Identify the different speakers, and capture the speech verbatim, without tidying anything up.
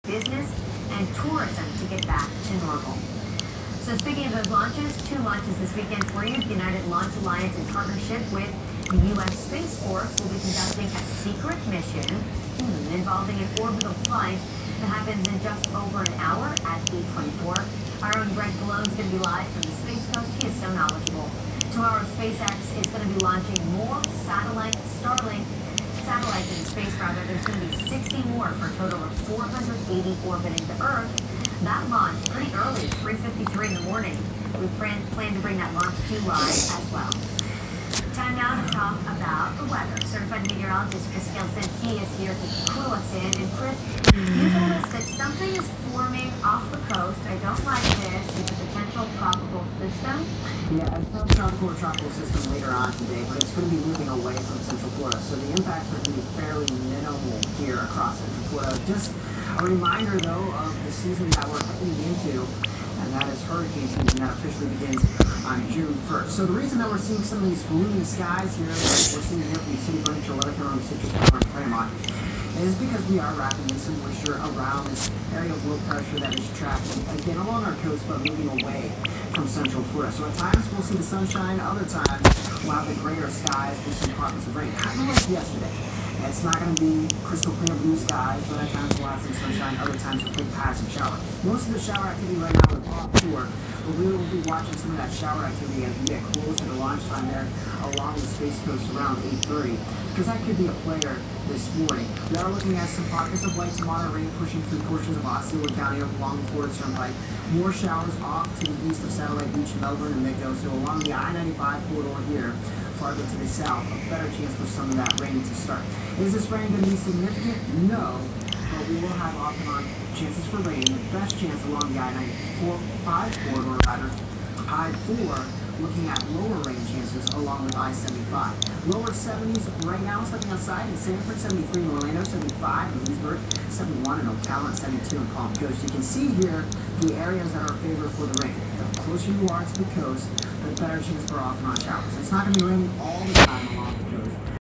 Speaker 1: business and tourism to get back to normal. So speaking of those launches, two launches this weekend for you. The United Launch Alliance, in partnership with the U S Space Force, will be conducting a secret mission hmm, involving an orbital flight that happens in just over an hour at eight twenty-four. Our own Greg Malone is going to be live from the Space Coast. He is so knowledgeable. Tomorrow, SpaceX is going to be launching more satellite Starlink satellites in space. Rather, there's going to be sixty more for a total of four hundred eighty orbiting the Earth. That launch pretty early, three fifty-three in the morning. We plan, plan to bring that launch to you live as well. Time now to talk about the weather. Certified meteorologist Chris Gilson, he is here to clue us in. And Chris, you told us that something is forming off the coast. I don't like this. It's a potential tropical system.
Speaker 2: Yeah, it's not a tropical or tropical system later on today, but it's going to be moving away from Central Florida. So the impacts are going to be fairly minimal here across Central Florida. Just a reminder, though, of the season that we're heading into, and that is hurricane season that officially begins on June first. So the reason that we're seeing some of these gloomy skies here, like we're seeing here from City Furniture, Weather on the Citrus Tower in Claremont, is because we are wrapping in some moisture around this area of low pressure that is trapped, again, along our coast, but moving away from Central Florida. So at times we'll see the sunshine, other times we'll have the grayer skies with some pockets of rain. Kind of like yesterday. It's not going to be crystal clear blue skies, but at times we'll have some sunshine, other times we'll take paths of shower. Most of the shower activity right now is offshore, but we will be watching some of that shower activity as we get closer to launch time there along the Space Coast around eight thirty, because that could be a player this morning. We are looking at some pockets of light to moderate rain pushing through portions of Osceola County along the Florida Turnpike. More showers off to the east of Satellite Beach, Melbourne, and Midco. So along the I ninety-five corridor here, farther to the south, a better chance for some of that rain to start. Is this rain going to be significant? No, but we will have off and on chances for rain. The best chance along the I ninety-four five corridor, rather, I four, looking at lower rain chances along with I seventy-five. Lower seventies right now, stepping outside in Sanford, seventy-three in Orlando, seventy-five in Leesburg, seventy-one in Ocala, and seventy-two in Palm Coast. You can see here the areas that are favored for the rain. The closer you are to the coast, the better chance for off and on showers. It's not going to be raining all the time along the coast.